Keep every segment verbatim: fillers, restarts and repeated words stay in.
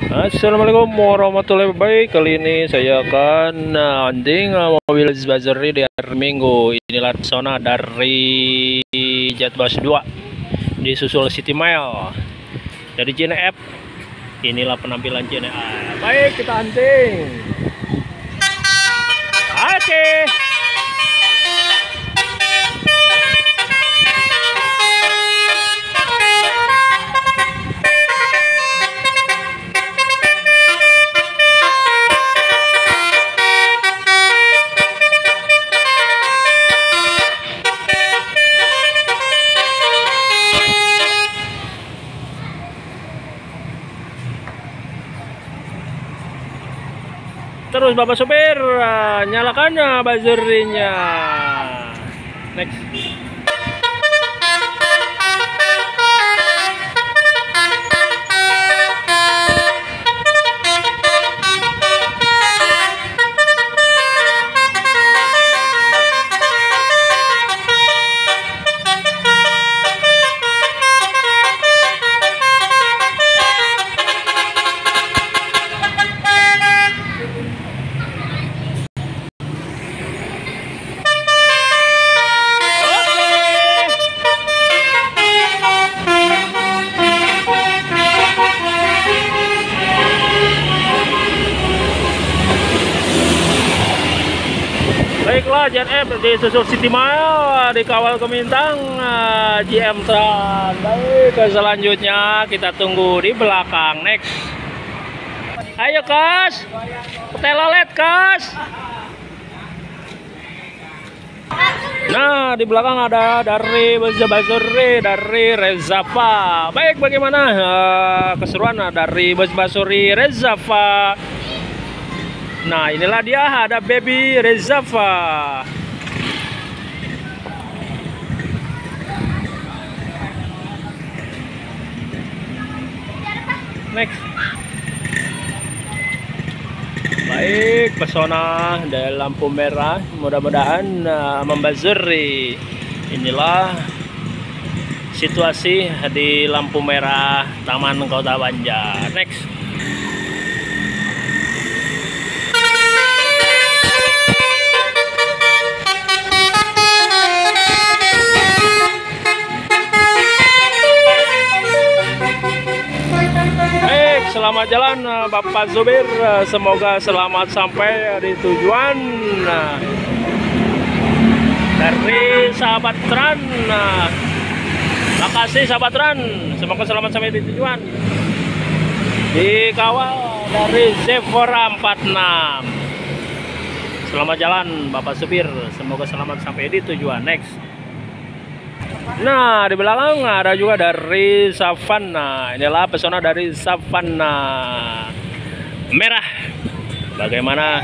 Assalamualaikum warahmatullahi wabarakatuh. Kali ini saya akan hunting uh, mobil Bazari di hari Minggu. Inilah pesona dari Jatbas dua di susul City Mile dari J N F. Inilah penampilan J N F. Baik, kita hunting. Oke. Okay. Terus Bapak Sopir, uh, nyalakan uh, buzzernya. Next. Baiklah, J N F di susul City Mile dikawal Kemintang uh, J M Tran. Baik, ke selanjutnya kita tunggu di belakang. Next. Ayo Kas, telolet Kas. Nah, di belakang ada dari Bazari dari Rezava. Baik, bagaimana uh, keseruan dari Bazari Rezava? Nah, inilah dia, ada Baby Rezava. Next. Baik, pesona dari lampu merah, mudah-mudahan uh, membazuri. Inilah situasi di lampu merah Taman Kota Banjar. Next. Selamat jalan Bapak Zubir, semoga selamat sampai di tujuan. Dari sahabat Tran, makasih sahabat Tran, semoga selamat sampai di tujuan. Dikawal dari Zevora empat enam. Selamat jalan Bapak Zubir, semoga selamat sampai di tujuan. Next. Nah, di belakang ada juga dari Savana. Inilah pesona dari Savana merah. Bagaimana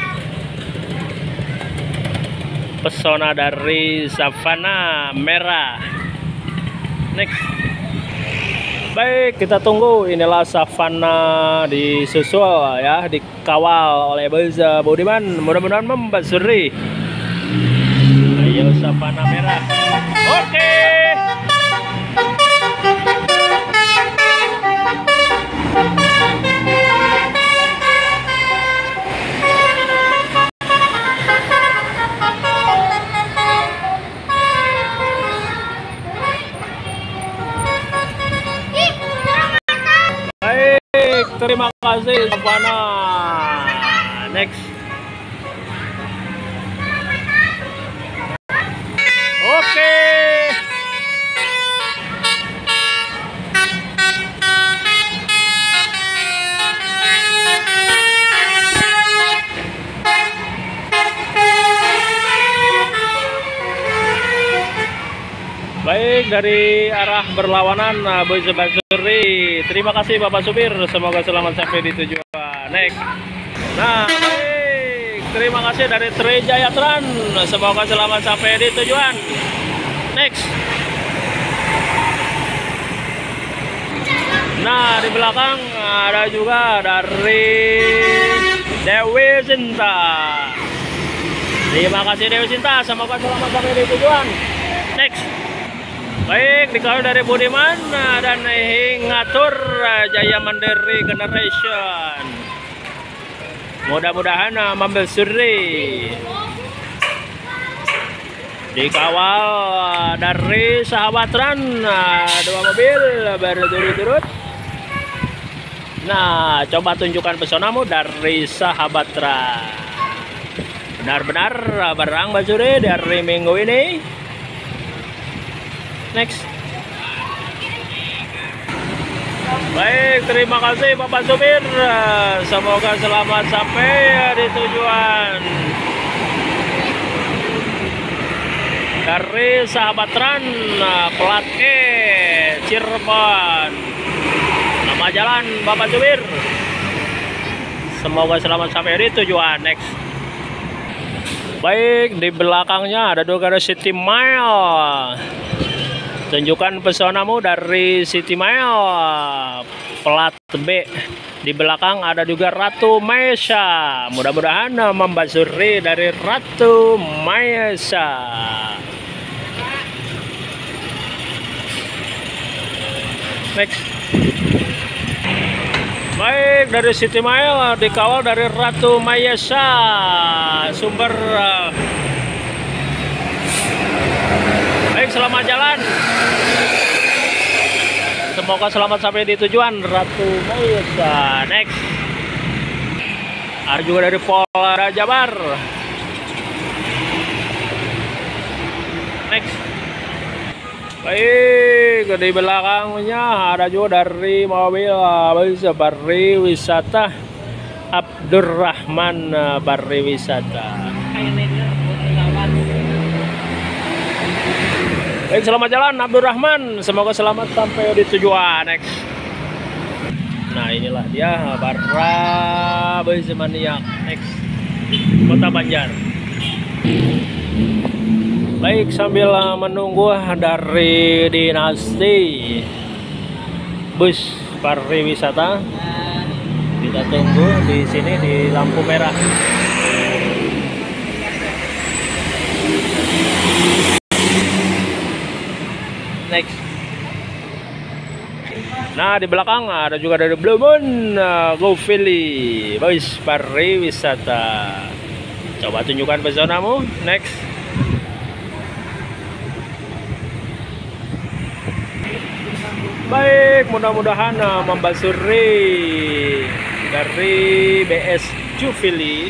pesona dari Savana merah? Next. Baik, kita tunggu. Inilah Savana disusul ya, dikawal oleh Beza Budiman. Mudah-mudahan membazuri. Ayo Savana merah. Oke. Baik, terima kasih Savana. Next. Oke. Baik, dari arah berlawanan Bazari. Terima kasih Bapak Supir, semoga selamat sampai di tujuan. Next. Nah, baik. Terima kasih dari Trijaya Tran, semoga selamat sampai di tujuan. Next. Nah, di belakang ada juga dari Dewi Sinta. Terima kasih Dewi Sinta, semoga selamat sampai di tujuan. Next. Baik, dikawal dari Budiman nah, dan Hingatur Jaya Mandiri Generation. Mudah-mudahan uh, Mambil Suri dikawal uh, dari Sahabat Ran uh, dua mobil berturut-turut. Nah, coba tunjukkan pesonamu dari Sahabat Ran. Benar-benar uh, berang Basuri dari minggu ini. Next. Baik, terima kasih Bapak Supir. Semoga selamat sampai di tujuan. Dari Sahabat Ran, plat E, Cirebon. Nama jalan Bapak Supir. Semoga selamat sampai di tujuan. Next. Baik, di belakangnya ada Dogara City Mile. Tunjukkan pesonamu dari City Mile plat B. Di belakang ada juga Ratu Maesa. Mudah-mudahan membasuri dari Ratu Maesa. Next. Baik, dari City Mile dikawal dari Ratu Maesa. Sumber uh, Baik, selamat jalan. Semoga selamat sampai di tujuan Ratu Maesa. Next. Ada juga dari Polda Jabar. Next. Baik, di belakangnya ada juga dari mobil pariwisata Abdurrahman Pariwisata. Baik, selamat jalan Abdurrahman. Semoga selamat sampai di tujuan. Next. Nah, inilah dia para Bezemaniak. Next. Kota Banjar. Baik, sambil menunggu dari Dinasti bus pariwisata, kita tunggu di sini di lampu merah. Next. Nah, di belakang ada juga dari Blue Moon uh, Go Philly bus pariwisata. Coba tunjukkan pesonamu. Next. Baik, mudah-mudahan uh, membasuri dari B S Juvili.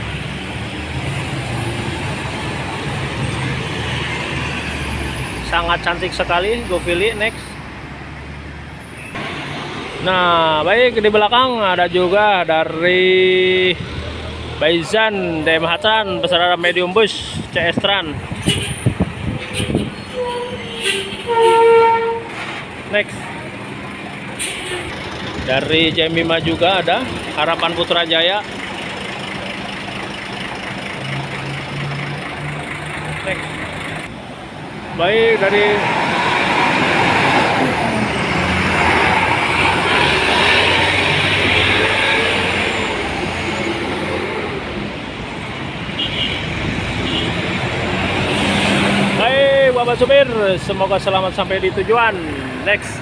Sangat cantik sekali Govili. Next. Nah, baik, di belakang ada juga dari Baizan D M H Tran beserta medium bus C S Tran. Next. Dari Jemima juga ada Harapan Putrajaya. Next. Baik, dari Baik, Bapak Supir, semoga selamat sampai di tujuan. Next.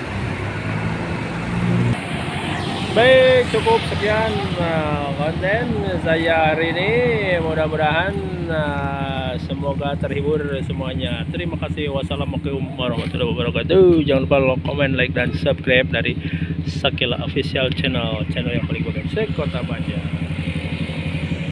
Baik, cukup sekian uh, konten saya hari ini. Mudah-mudahan uh, semoga terhibur semuanya. Terima kasih. Wassalamualaikum warahmatullahi wabarakatuh. Jangan lupa komen, like, dan subscribe dari Sakila Official Channel, channel yang paling bagus Kota Banjar.